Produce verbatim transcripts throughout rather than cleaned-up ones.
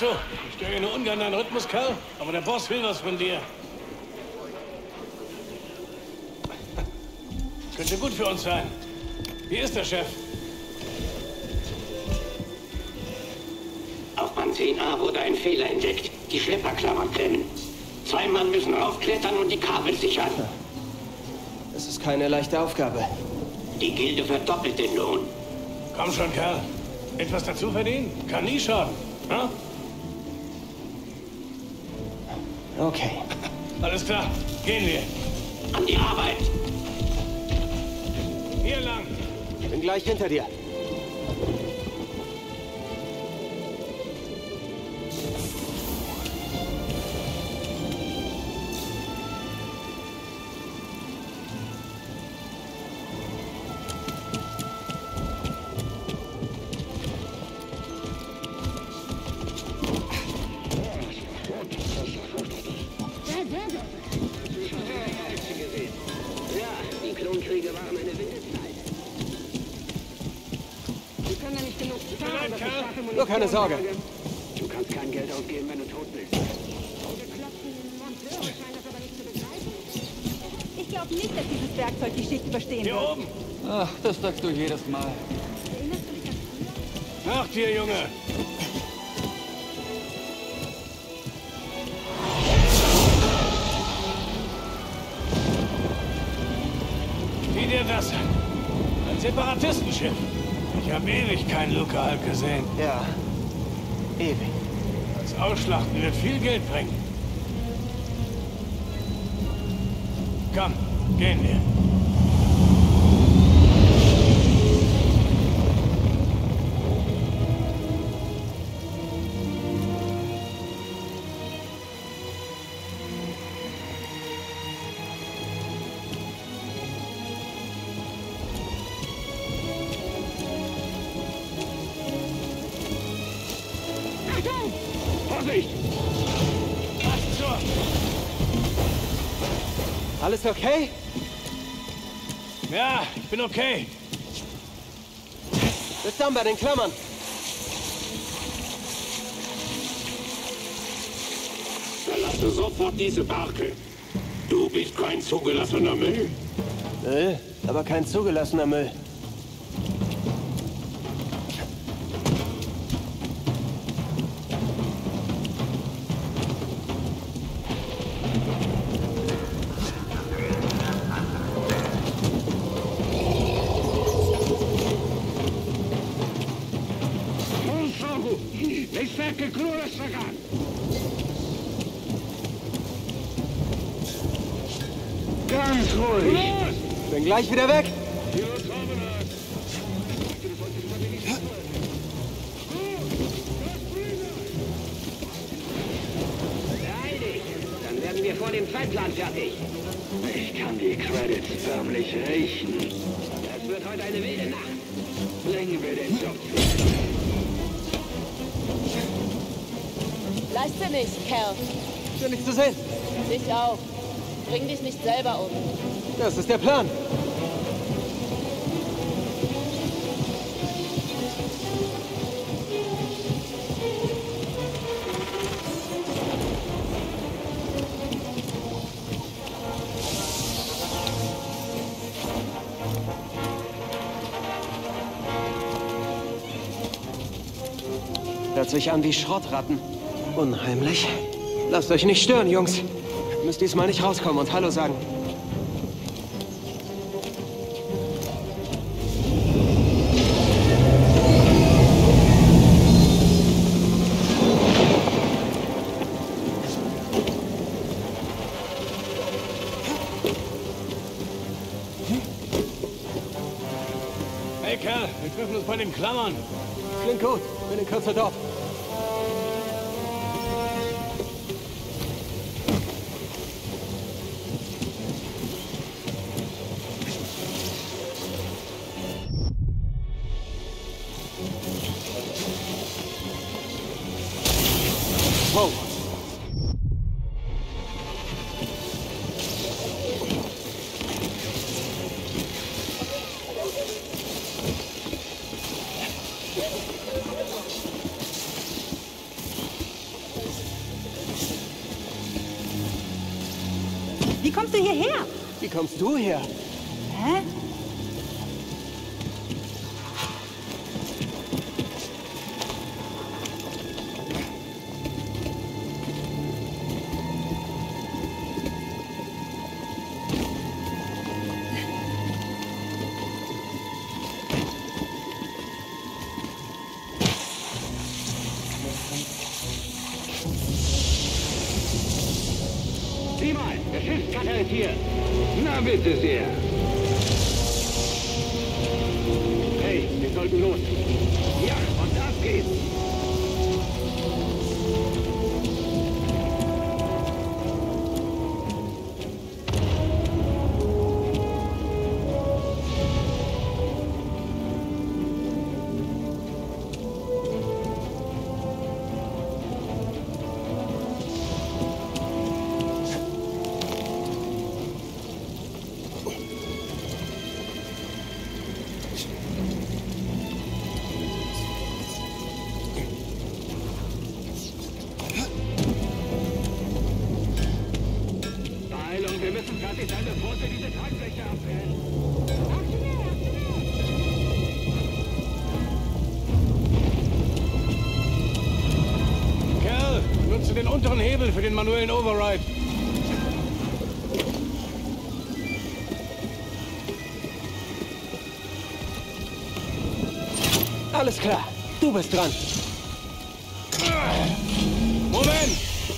du, ich störe nur ungern deinen Rhythmus, Kerl, aber der Boss will was von dir. Könnte gut für uns sein. Hier ist der Chef. Auf Band zehn a wurde ein Fehler entdeckt. Die Schlepperklammern klemmen. Zwei Mann müssen raufklettern und die Kabel sichern. Das ist keine leichte Aufgabe. Die Gilde verdoppelt den Lohn. Komm schon, Kerl. Etwas dazu verdienen? Kann nie schaden. Hm? Okay. Alles klar. Gehen wir. An die Arbeit. Hier lang. Bin gleich hinter dir. Nur keine Sorge. Du kannst kein Geld ausgeben, wenn du tot bist. Ich glaube nicht, dass dieses Werkzeug die Schicht überstehen Hier wird. oben. Ach, das sagst du jedes Mal. Erinnerst du dich an früher? Nach dir, Junge. Sieh dir das an. Ein Separatistenschiff. Ich habe ewig keinen Luca Hulk gesehen. Ja, ewig. Das Ausschlachten wird viel Geld bringen. Komm, gehen wir. Vorsicht! Was zur? Alles okay? Ja, ich bin okay. Bis dann bei den Klammern. Verlasse sofort diese Barke. Du bist kein zugelassener Müll. Müll, aber kein zugelassener Müll. Ganz ruhig. Bin gleich wieder weg. Beeil dich, dann werden wir vor dem Zeitplan fertig. Ich kann die Credits förmlich riechen. Das wird heute eine wilde Nacht. Bringen wir den Job zu. Lass dir nicht, Kerl. Schön, dich zu sehen. Dich auch. Bring dich nicht selber um. Das ist der Plan. Hört sich an wie Schrottratten. Unheimlich. Lasst euch nicht stören, Jungs. Ihr müsst diesmal nicht rauskommen und Hallo sagen. Hey, Kerl, wir treffen uns bei den Klammern. Klingt gut. Bin in Kürze dort. Wow. Wie kommst du hierher? Wie kommst du her? Hä? Sieh mal, der Schiffscutter ist hier. Na bitte sehr. Hey, wir sollten los. Ja, und ab geht's. Wir müssen fertig sein, bevor wir diese Tragfläche abfällen. Kerl, nutze den unteren Hebel für den manuellen Override. Alles klar, du bist dran. Moment!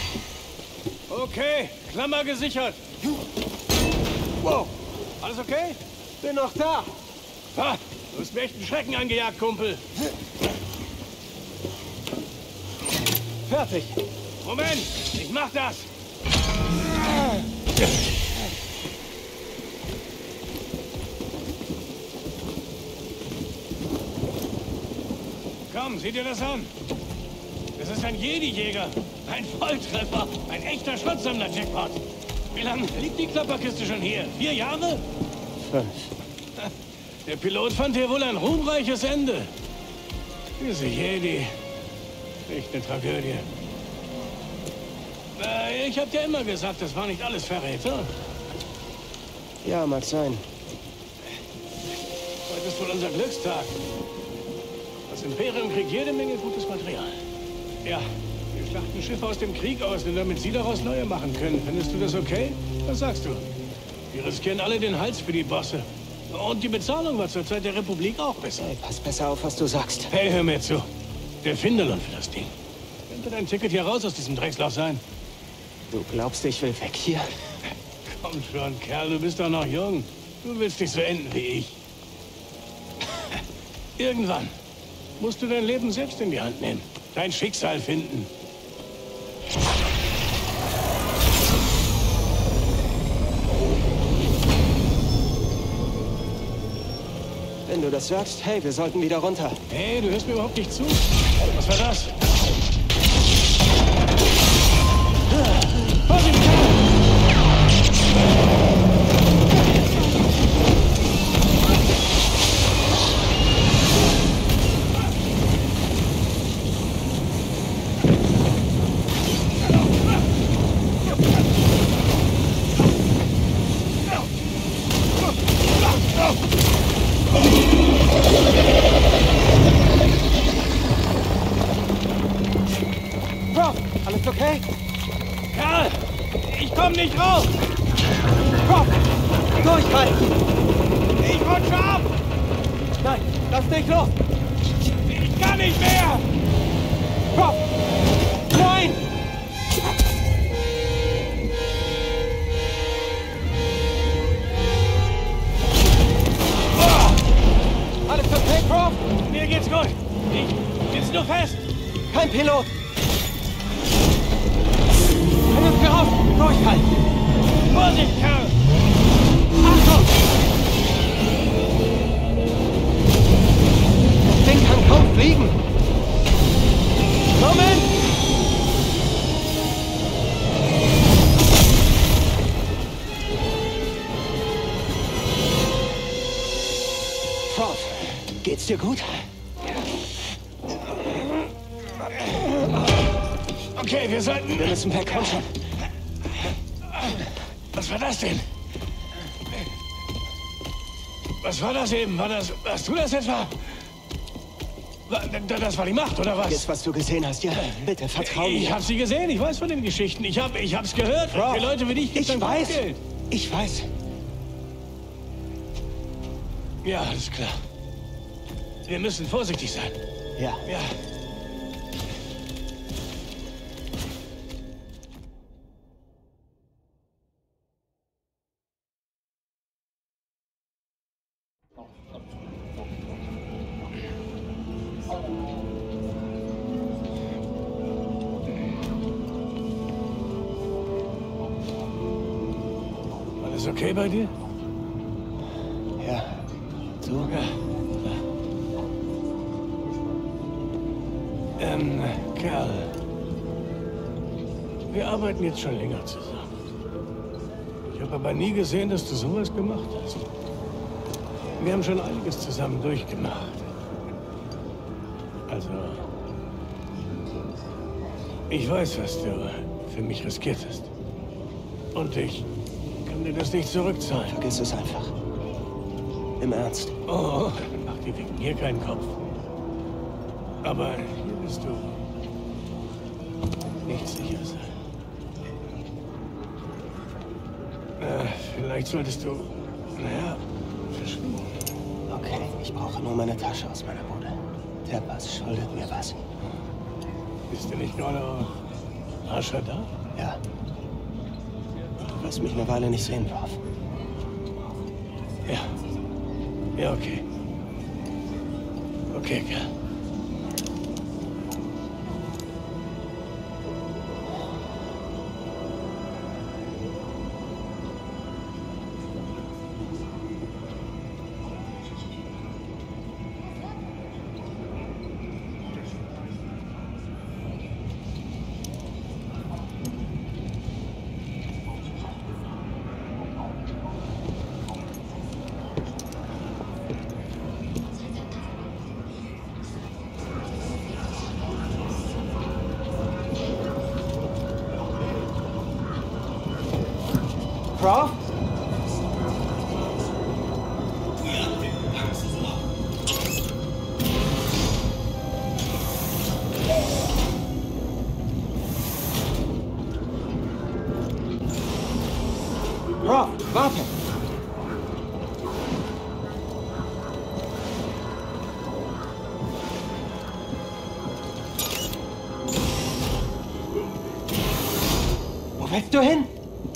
Okay, Klammer gesichert. Wow, alles okay? Bin noch da. Ha, du hast mir echt einen Schrecken angejagt, Kumpel. Fertig. Moment, ich mach das. Komm, sieh dir das an. Das ist ein Jedi-Jäger. Ein Volltreffer. Ein echter Schrottsammler-Jackpot. Wie lange liegt die Klapperkiste schon hier? Vier Jahre? Fünf. Der Pilot fand hier wohl ein ruhmreiches Ende. Diese Jedi. Echt eine Tragödie. Äh, ich hab dir immer gesagt, das war nicht alles Verräter. Ja, mag sein. Heute ist wohl unser Glückstag. Das Imperium kriegt jede Menge gutes Material. Ja, wir schlachten Schiffe aus dem Krieg aus, nur damit sie daraus neue machen können. Findest du das okay? Was sagst du? Wir riskieren alle den Hals für die Bosse. Und die Bezahlung war zur Zeit der Republik auch besser. Hey, pass besser auf, was du sagst. Hey, hör mir zu. Der Finderlohn für das Ding. Könnte dein Ticket hier raus aus diesem Dreckslauf sein? Du glaubst, ich will weg hier? Komm schon, Kerl, du bist doch noch jung. Du willst nicht so enden wie ich. Irgendwann musst du dein Leben selbst in die Hand nehmen. Dein Schicksal finden. Wenn du das sagst, hey, wir sollten wieder runter. Hey, du hörst mir überhaupt nicht zu. Was war das? Vorsicht, Kerl! Prof, alles okay? Kerl! Ich komm nicht raus! Prof, durchhalten! Ich rutsche ab! Nein, lass nicht los! Ich kann nicht mehr! Prof! Nein! Oh! Alles okay, Prof? Mir geht's gut. Ich sitze nur fest. Kein Pilot! Vernünftig raus! Durchhalten! Vorsicht, Kerl! Achtung! Das Ding kann kaum fliegen! Moment! Prof, geht's dir gut? Okay, wir sollten... Wir müssen weg, komm schon. Was war das denn? Was war das eben? War das... Warst du das etwa? Das war die Macht, oder was? Jetzt, was du gesehen hast, ja? Bitte, vertrau mir. Ich hab sie gesehen, ich weiß von den Geschichten. Ich hab, ich hab's gehört. Bro, Für Leute wie dich gibt's ich dann weiß. Geld. Ich weiß. Ja, alles klar. Wir müssen vorsichtig sein. Ja. Ja. Alles okay bei dir? Ja. Du? Ja. Ähm, Kerl. Wir arbeiten jetzt schon länger zusammen. Ich habe aber nie gesehen, dass du sowas gemacht hast. Wir haben schon einiges zusammen durchgemacht. Also, ich weiß, was du für mich riskiert hast. Und ich kann dir das nicht zurückzahlen. Vergiss es einfach. Im Ernst. Oh, mach dir wegen mir keinen Kopf. Aber hier bist du nicht sicher sein. Äh, vielleicht solltest du, naja, verschwinden. Okay, ich brauche nur meine Tasche aus meiner Bude. Der Pass schuldet mir was. Bist du nicht gerade auf Ascha da? Ja. Du wirst mich eine Weile nicht sehen, Prof. Ja. Ja, okay. Okay, Kerl. Prof? Prof, warte! Wo willst du hin?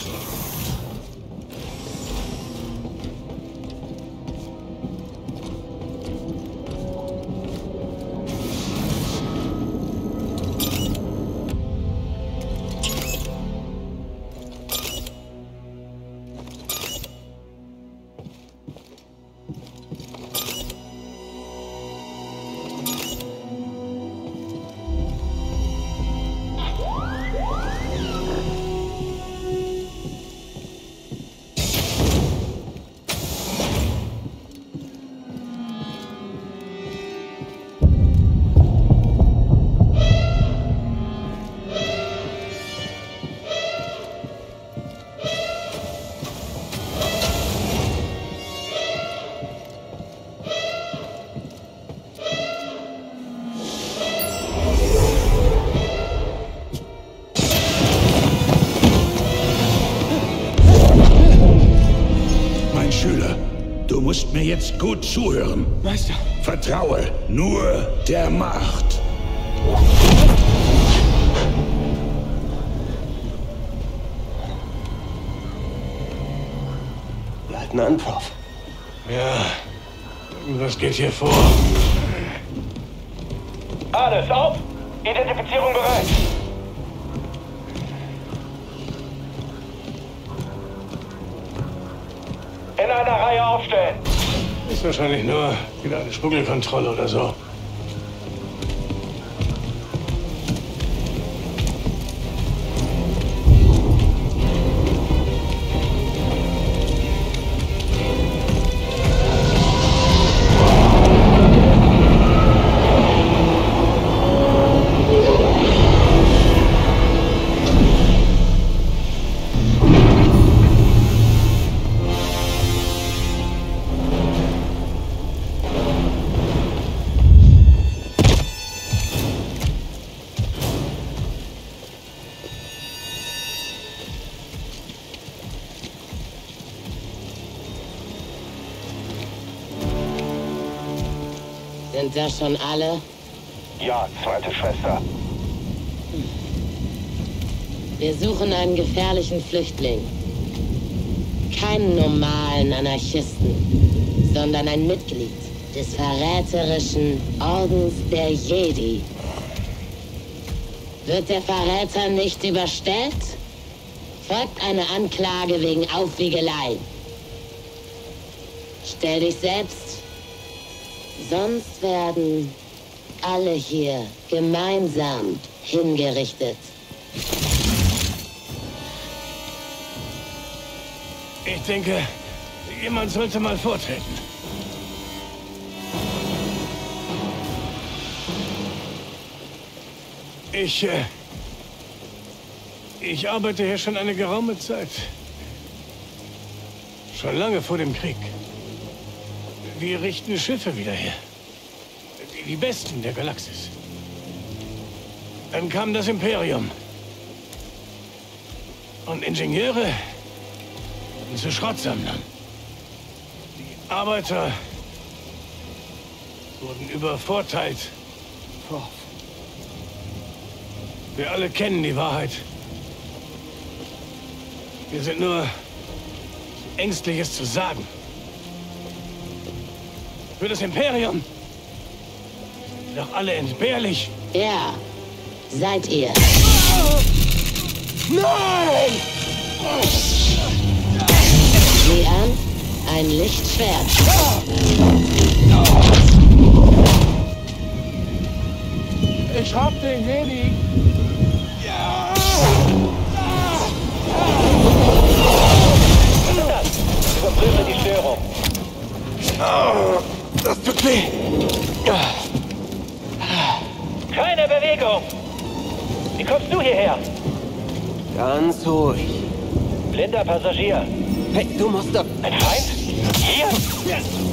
Du musst mir jetzt gut zuhören. Meister. Vertraue nur der Macht. Wir halten an, Prof. Ja, irgendwas geht hier vor. Alles auf! Identifizierung bereit! In einer Reihe aufstellen! Ist wahrscheinlich nur wieder eine Schmuggelkontrolle oder so. Sind das schon alle? Ja, zweite Schwester. Wir suchen einen gefährlichen Flüchtling. Keinen normalen Anarchisten, sondern ein Mitglied des verräterischen Ordens der Jedi. Wird der Verräter nicht überstellt, folgt eine Anklage wegen Aufwiegelei. Stell dich selbst, sonst werden alle hier gemeinsam hingerichtet. Ich denke, jemand sollte mal vortreten. Ich, äh, ich arbeite hier schon eine geraume Zeit. Schon lange vor dem Krieg. Wir richten Schiffe wieder her. Die, die besten der Galaxis. Dann kam das Imperium. Und Ingenieure wurden zu Schrottsammlern. Die Arbeiter wurden übervorteilt. Wir alle kennen die Wahrheit. Wir sind nur ängstlich, es zu sagen. Für das Imperium sind doch alle entbehrlich. Ja, seid ihr. Nein! Sieh an, ein Lichtschwert. Ich hab den Jedi. Überprüfe die Störung. Oh, das tut weh. Keine Bewegung. Wie kommst du hierher? Ganz ruhig. Blinder Passagier. Hey, du musst doch... Ein Feind? Hier?